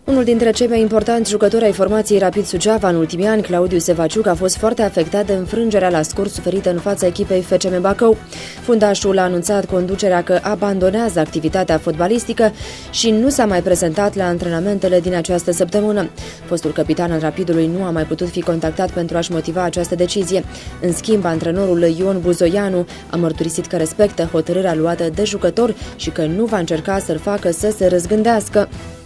Unul dintre cei mai importanți jucători ai formației Rapid Suceava în ultimii ani, Claudiu Sevaciuc, a fost foarte afectat de înfrângerea la scurt suferită în fața echipei FCM Bacău. Fundașul a anunțat conducerea că abandonează activitatea fotbalistică și nu s-a mai prezentat la antrenamentele din această săptămână. Fostul capitan al Rapidului nu a mai putut fi contactat pentru a-și motiva această decizie. În schimb, antrenorul Ion Buzoianu a mărturisit că respectă hotărârea luată de jucător și că nu va încerca să-l facă să se răzgândească.